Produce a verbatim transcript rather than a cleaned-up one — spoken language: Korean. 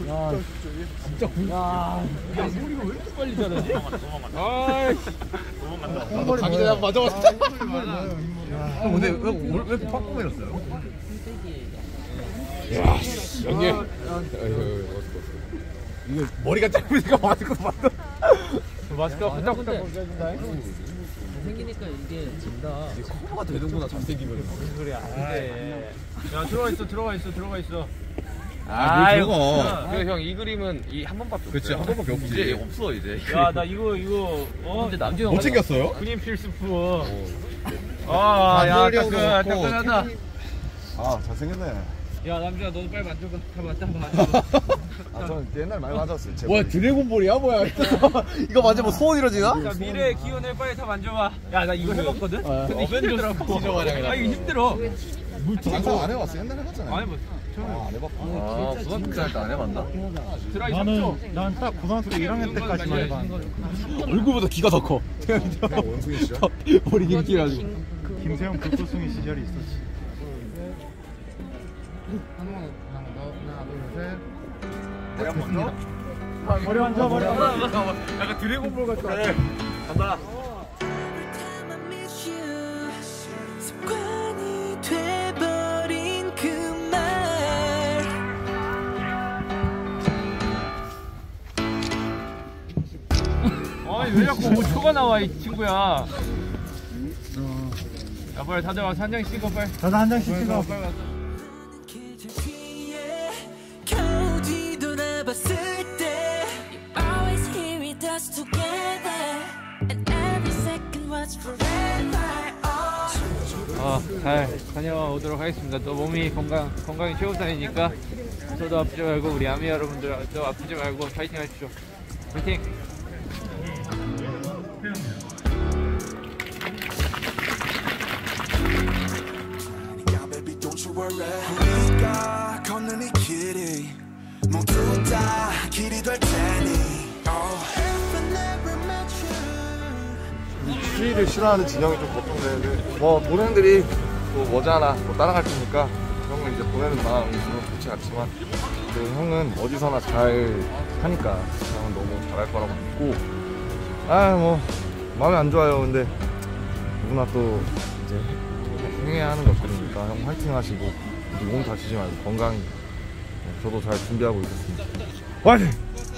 야, 진짜 군. 야, 소리가 왜 이렇게 빨리 자라지? 아이씨. 도망간다. 자기 전에 맞아봤어. 아, 근데 왜, 왜 이렇게 팍 꾸며졌어요? 야, 형님. 이거 머리가 짧으니까 마스크 맞다. 마스크가 후딱후딱 벗겨진다. 생기니까 이게 진다. 이게 커버가 되는구나, 잘생기면. 무슨 소리야? 네. 야, 들어가 있어, 들어가 있어, 들어가 있어. 아, 뭘 들어가. 그래 형, 이 그림은 이 한 번밖에 없어. 그치, 한 번밖에 없지. 이제 없어 이제. 야, 나 이거 이거 어? 근데 남주 형 못 챙겼어요? 그린 필수품. 아, 야, 따끈, 따끈하다. 아, 잘생겼네. 야, 남주야, 너도 빨리 만져봐. 다 만져봐. 아, 저는 옛날 많이 맞았어요. 제 뭐야, 드래곤볼이야? 뭐야? 이거 맞으면 소원 이루어지나? 자, 미래의 기운을 빨리 다 만져봐. 야, 나 이거 해봤거든? 근데 힘들더라고. 티저 마냥 아, 이거 힘들어. 장사 안 해봤어. 옛날에 해봤잖아요. 아니, 뭐, 아, 안 해봤구나. 아, 고등학교 때 안 해봤나? 드라이 샀죠? 난 딱 고등학교 일 학년 때까지만 해봤는데. 얼굴보다 키가 더 커. 원숭이시죠? 머리 길기라고. 김세형 극구승이 시절이 있었지. 머리 만져, 머리 만져. 약간 드래곤볼 같다. 그래. 간다. 아니, 왜 자꾸 오 초가 나와, 이 친구야. 야, 빨리 다들 와서 한 장씩 찍어, 빨리. 저도 한 장씩 찍어. 빨리 와서. 어, 잘 다녀오도록 하겠습니다. 또 몸이 건강, 건강이 최우선이니까 저도 아프지 말고 우리 아미 여러분들도 아프지 말고 파이팅 하십시오. 파이팅! 우리가 걷는 이 길이 모두 다 길이 될 테니 추위를 싫어하는 진영이 좀 걱정되는데 뭐 보내들이 또 머지않아 뭐 따라갈 테니까 형은 이제 보내는 마음이 물론 좋지 않지만 그래도 형은 어디서나 잘 하니까 형은 너무 잘할 거라고 믿고 아 뭐 마음이 안 좋아요. 근데 누구나 또 이제 행해야 하는 것들이니까 형 화이팅 하시고 몸 다치지 말고 건강히 저도 잘 준비하고 있겠습니다. 화이팅!